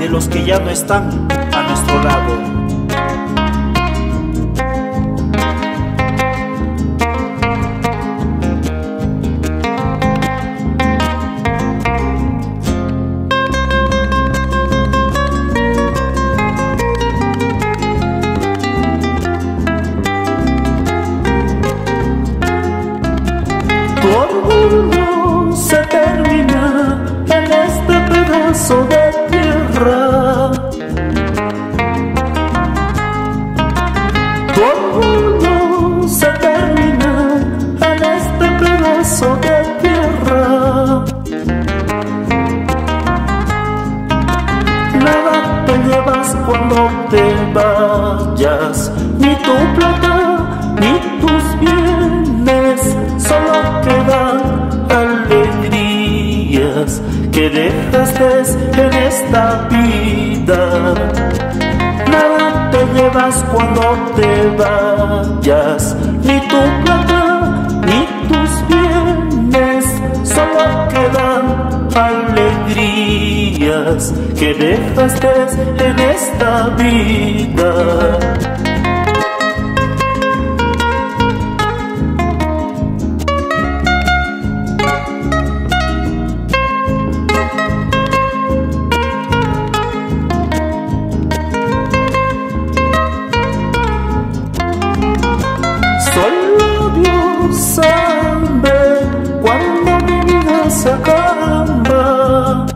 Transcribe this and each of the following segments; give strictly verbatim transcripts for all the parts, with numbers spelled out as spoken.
de los que ya no están a nuestro lado. Tu orgullo se termina en este pedazo de tierra. Tu orgullo se termina en este pedazo de tierra. Nada te llevas cuando te vayas, ni tu plata, ni tus bienes, solo quedan alegrías que dejaste en esta vida. Nada te llevas cuando te vayas, ni tu plata, ni tus bienes, solo quedan alegrías que dejaste en esta vida. Solo Dios sabe cuándo mi vida se acaba.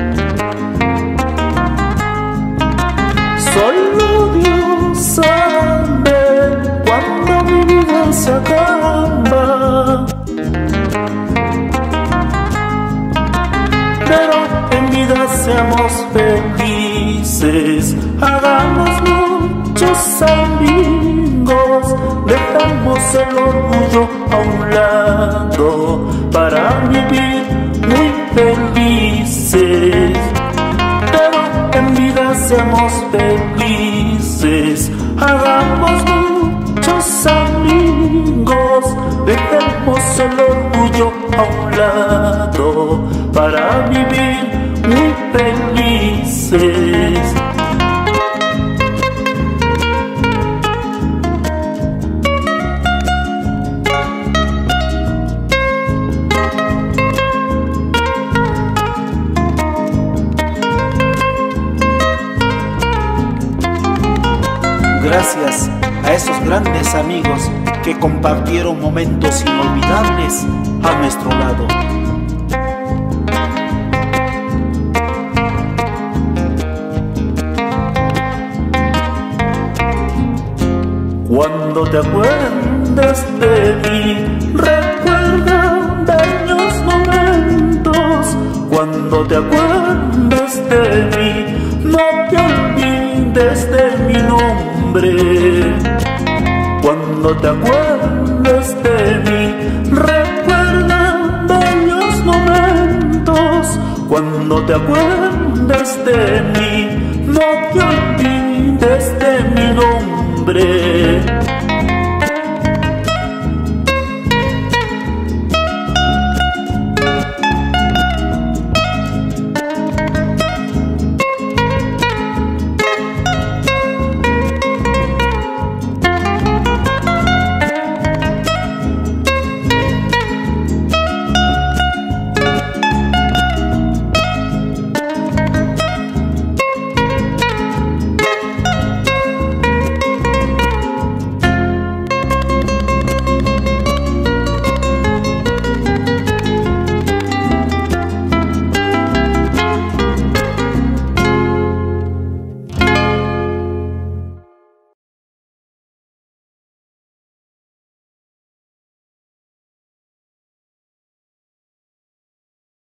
Solo Dios sabe cuándo mi vida se acaba. Pero en vida seamos felices, hagamos muchos amigos, dejamos el orgullo a un lado para vivir muy felices. Pero en vida seamos felices, hagamos muchos amigos, dejemos el orgullo a un lado para vivir muy felices. Gracias a esos grandes amigos que compartieron momentos inolvidables a nuestro lado. Cuando te acuerdas de mí, recuerda bellos momentos. Cuando te acuerdas de mí, no te olvides de mi nombre. Cuando te acuerdas de mí, recuerda bellos momentos. Cuando te acuerdas de mí, no te olvides de mi nombre.